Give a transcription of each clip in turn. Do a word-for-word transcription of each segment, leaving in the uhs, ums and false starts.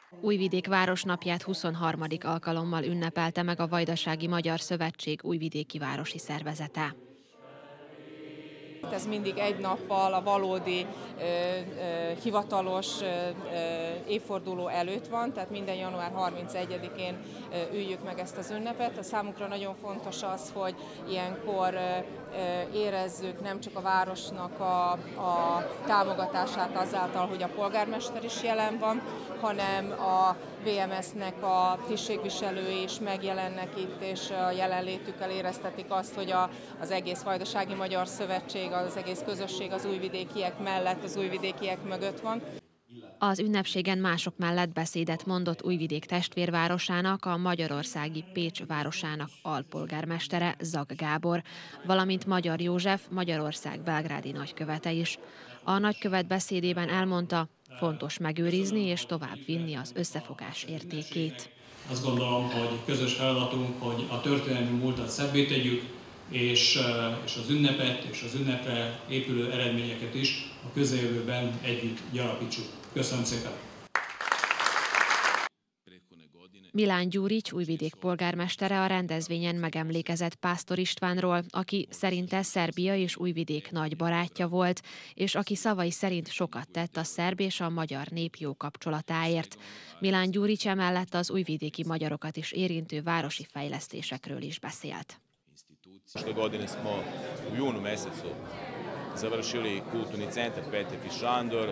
Újvidék városnapját huszonharmadik alkalommal ünnepelte meg a Vajdasági Magyar Szövetség újvidéki városi szervezete. Ez mindig egy nappal a valódi ö, ö, hivatalos ö, ö, évforduló előtt van, tehát minden január harmincegyedikén ö, üljük meg ezt az ünnepet. A számunkra nagyon fontos az, hogy ilyenkor ö, ö, érezzük nem csak a városnak a, a támogatását azáltal, hogy a polgármester is jelen van, hanem a vé em es-nek a tisztségviselői is megjelennek itt, és a jelenlétükkel éreztetik azt, hogy a, az egész Vajdasági Magyar Szövetség, az egész közösség az újvidékiek mellett, az újvidékiek mögött van. Az ünnepségen mások mellett beszédet mondott Újvidék testvérvárosának, a magyarországi Pécs városának alpolgármestere, Zag Gábor, valamint Magyar József, Magyarország belgrádi nagykövete is. A nagykövet beszédében elmondta, fontos megőrizni és továbbvinni az összefogás értékét. Azt gondolom, hogy közös feladatunk, hogy a történelmi múltat szebbé tegyük, és, és az ünnepet és az ünnepre épülő eredményeket is a közeljövőben együtt gyarapítsuk. Köszönöm szépen! Milán Gyurics, Újvidék polgármestere a rendezvényen megemlékezett Pásztor Istvánról, aki szerinte Szerbia és Újvidék nagy barátja volt, és aki szavai szerint sokat tett a szerb és a magyar nép jó kapcsolatáért. Milán Gyurics emellett az újvidéki magyarokat is érintő városi fejlesztésekről is beszélt. Prošle godine smo u junu mesecu završili kulturni centar Petef i Šandor.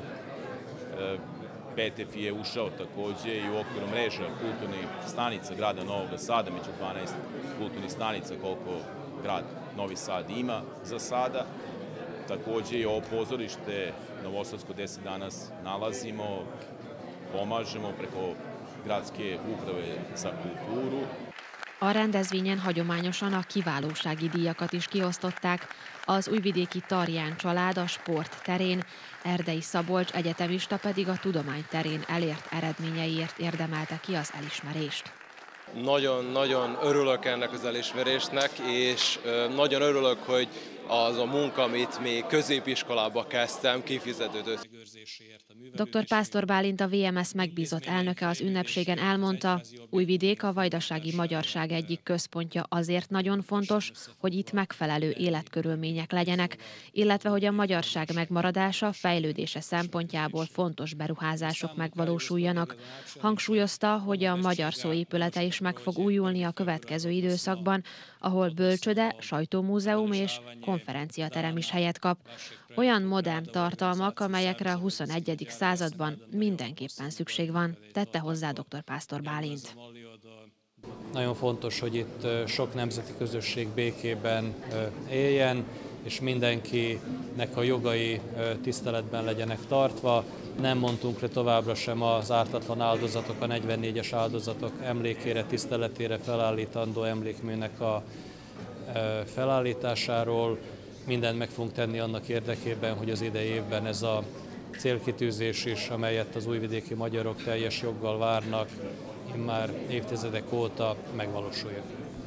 Petef je ušao takođe i u okviru mreža kulturnih stanica grada Novog Sada, među dvanaest kulturnih stanica koliko grad Novi Sad ima za sada. Takođe i ovo pozorište Novosadsko gde se danas nalazimo, pomažemo preko gradske uprave za kulturu. A rendezvényen hagyományosan a kiválósági díjakat is kiosztották. Az újvidéki Tarján család a sport terén, Erdei Szabolcs egyetemista pedig a tudomány terén elért eredményeiért érdemelte ki az elismerést. Nagyon-nagyon örülök ennek az elismerésnek, és nagyon örülök, hogy az a munka, amit még középiskolába kezdtem, kifizetődött. doktor Pásztor Bálint, a vé em es megbízott elnöke az ünnepségen elmondta, Újvidék a vajdasági magyarság egyik központja azért nagyon fontos, hogy itt megfelelő életkörülmények legyenek, illetve hogy a magyarság megmaradása, fejlődése szempontjából fontos beruházások megvalósuljanak. Hangsúlyozta, hogy a magyar szóépülete is meg fog újulni a következő időszakban, ahol bölcsöde, sajtómúzeum és konferenciaterem is helyet kap. Olyan modern tartalmak, amelyekre a huszonegyedik században mindenképpen szükség van, tette hozzá doktor Pásztor Bálint. Nagyon fontos, hogy itt sok nemzeti közösség békében éljen, és mindenkinek a jogai tiszteletben legyenek tartva. Nem mondtunk le továbbra sem az ártatlan áldozatok, a negyvennégyes áldozatok emlékére, tiszteletére felállítandó emlékműnek a felállításáról. Mindent meg fogunk tenni annak érdekében, hogy az idei évben ez a célkitűzés is, amelyet az újvidéki magyarok teljes joggal várnak, immár évtizedek óta megvalósuljon.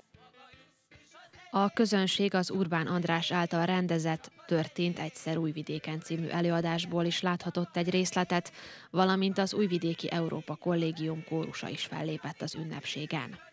A közönség az Urbán András által rendezett Történt egyszer Újvidéken című előadásból is láthatott egy részletet, valamint az Újvidéki Európa Kollégium kórusa is fellépett az ünnepségen.